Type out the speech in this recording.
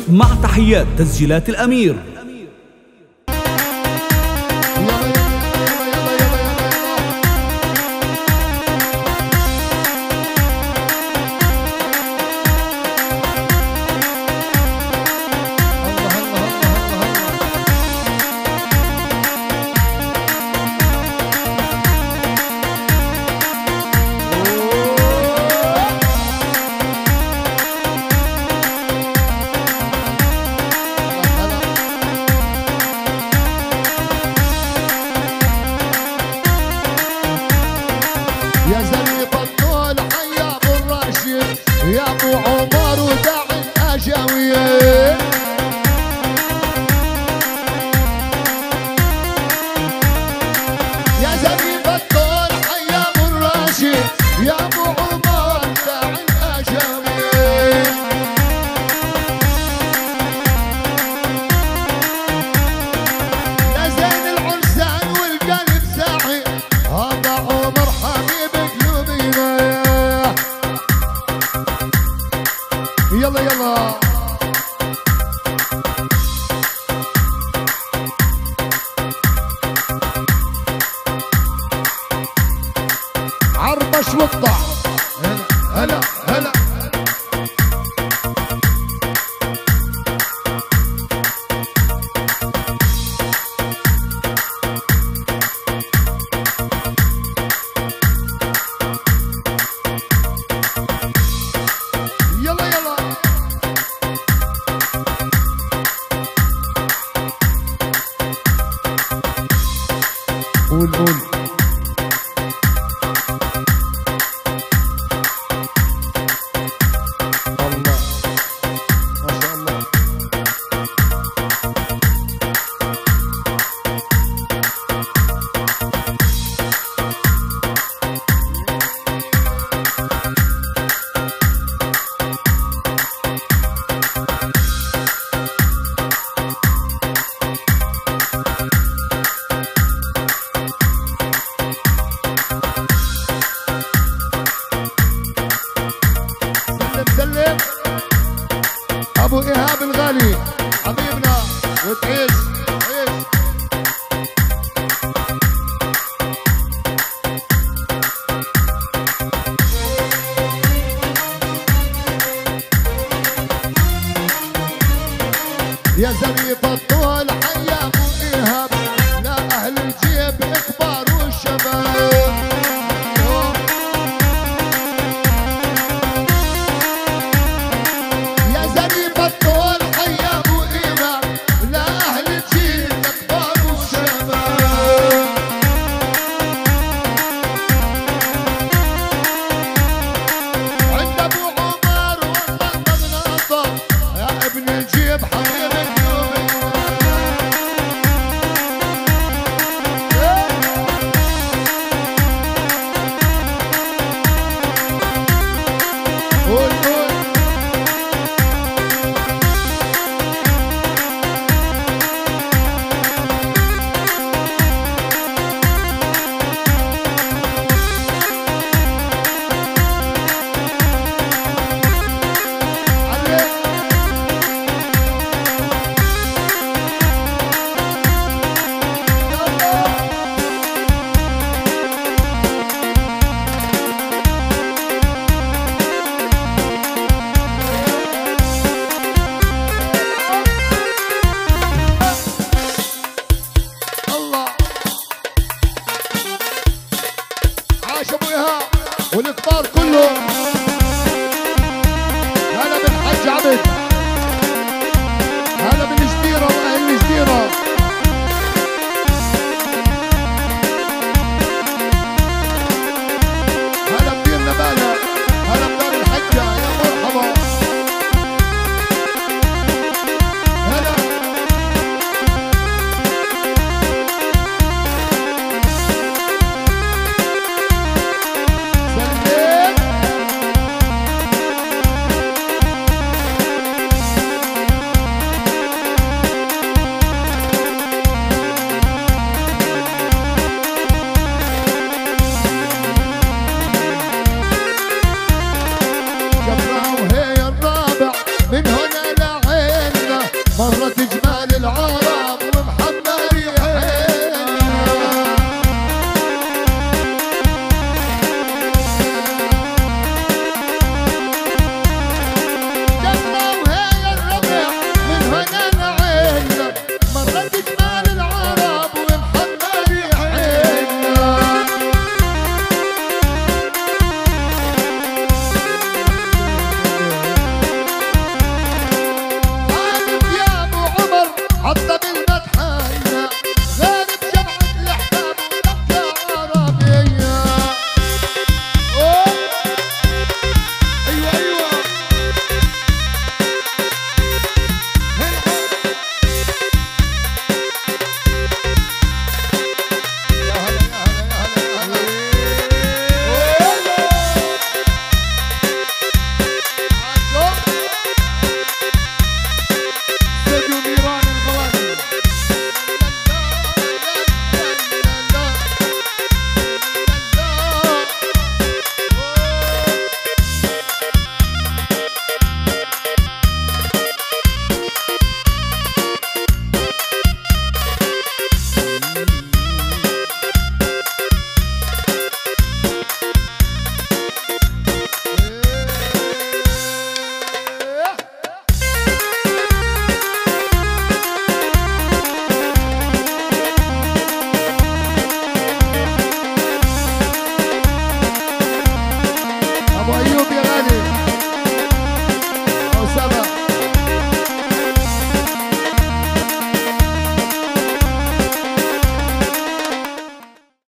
مع تحيات تسجيلات الأمير. يا زريق الطول حيا ابو الراشد يا ابو عمر وداعي الاجاويه يا زريق الطول حيا ابو الراشد يا ابو عمر داعي الاجاويه يا زين العرسان والقلب ساعي هذا عمر حبيب قلوبنا يلا يلا عربش واقطع هلا هلا يلا يلا قول قول الله ما شاء الله سلم ابو ايهاب الغالي حبيبنا وتعيش عيش يا زريف الطول حيا ابو ايهاب لا اهل الجيب اكبر والشباب يا زريف الطول حيا ابو ايهاب لا اهل الجيب اكبر والشباب عند ابو عمر والله بناطر يا ابن الجيب حبيب قلوبي مرت